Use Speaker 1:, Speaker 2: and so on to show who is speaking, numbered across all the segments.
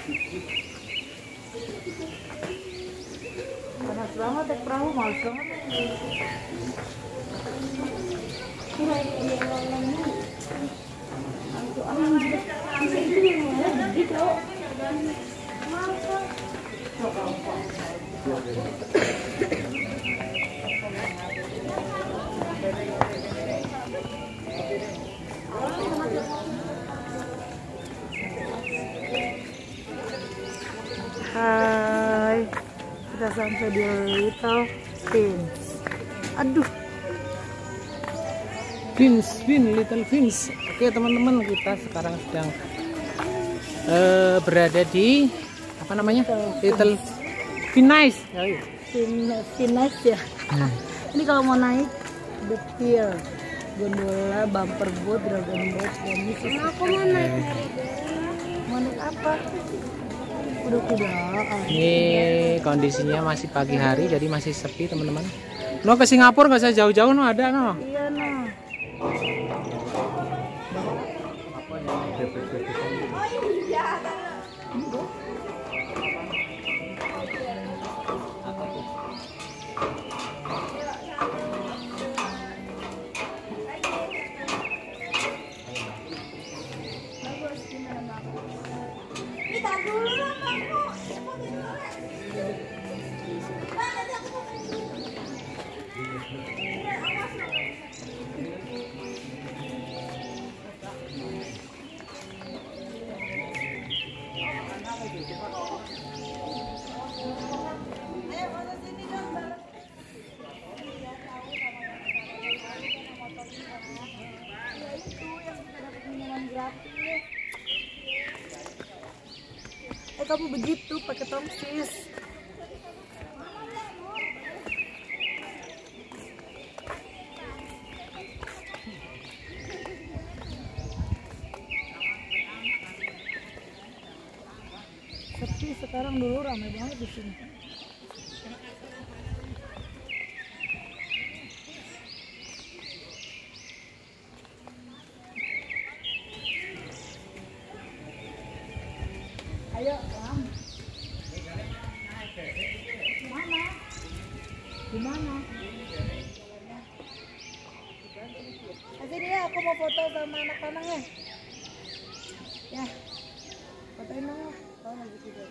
Speaker 1: Panas banget naik perahu, males banget. Hai, kita sampai di Little Fins. Aduh,
Speaker 2: Little Fins. Oke teman-teman, kita sekarang sedang berada di apa namanya? Little Fins.
Speaker 1: Fins ya. Ini kalau mau naik detil, gondola, bumper boat, dragon boat, dan ini. Aku mau naik. Mau naik apa? Kuda-kudaan.
Speaker 2: Ini kondisinya masih pagi hari, jadi masih sepi teman-teman. No ke Singapura nggak usah jauh-jauh, no ada no.
Speaker 1: Iya no. Kamu begitu pakai tongsis. Sepi sekarang, dulu ramai banget di sini. Ayo, Lam. Mana? Di mana? Nanti dia aku mau foto sama anak-anaknya. Ya. Fotoin dong. Oh, lagi tidur.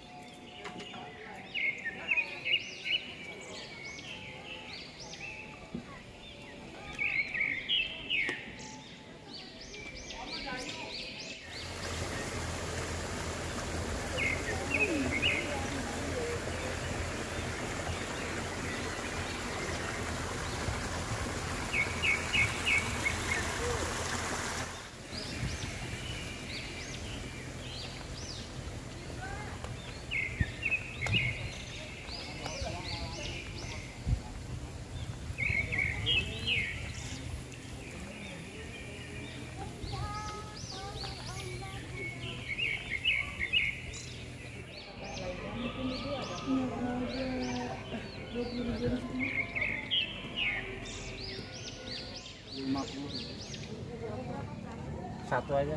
Speaker 2: Satu aja.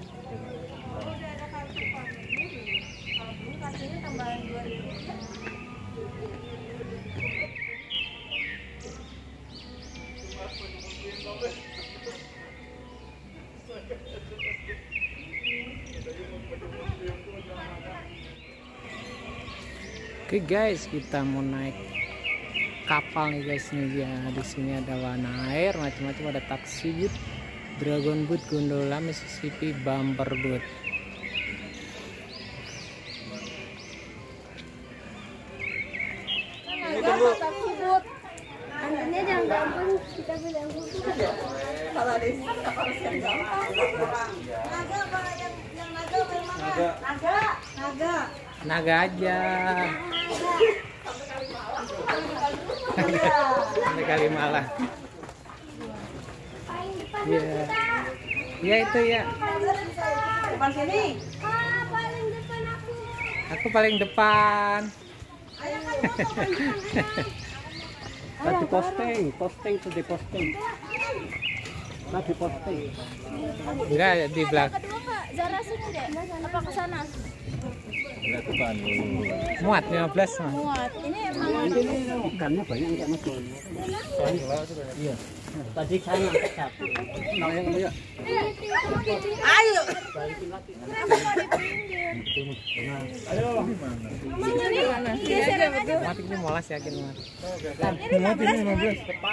Speaker 2: Oke guys, kita mau naik kapal nih guys nih ya. Di sini ada warna air macam-macam, ada taksi boat, dragon boat, gondola, Mississippi, bumper boat.
Speaker 3: Anginnya jangan gampang kita bilang kalau di sini harus yang gampang. Naga apa yang naga bagaimana? Naga.
Speaker 2: Naga aja. Sampai Kalimalang. Iya. Ya itu ya.
Speaker 3: Depan sini. Paling depan aku.
Speaker 2: Aku paling depan.
Speaker 4: Tadi posting sudah posting. Tadi posting.
Speaker 2: Enggak di belakang.
Speaker 3: Kedua Kak, Zara sini deh. Apa ke sana?
Speaker 2: Muat 15 Mas.
Speaker 3: Muat. Ini emang
Speaker 4: Ikannya banyak enggak Mas? Iya. Tadi saya ngangkat satu. Ayo.
Speaker 3: ayo.
Speaker 2: Muat ini molas yakin Mas.
Speaker 4: Muat ini 15 depan.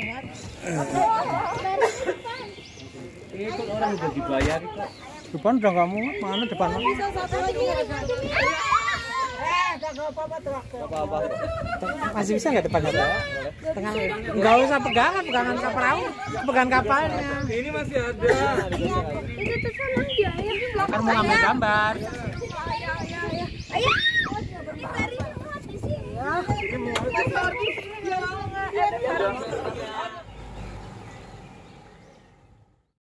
Speaker 4: Itu orang udah dibayar kok.
Speaker 2: Depan udah nggak muat, mana depan?
Speaker 3: Bisa satu lagi.
Speaker 4: Apa-apa.
Speaker 2: Masih bisa nggak depan Bapak? Tengah. Nggak usah pegangan ke perahu, pegang kapalnya.
Speaker 4: Ini masih ada.
Speaker 3: Itu tuh senang dia ya.
Speaker 2: Kan mau ngambil gambar.
Speaker 3: Ayo. Ini very muat di sini.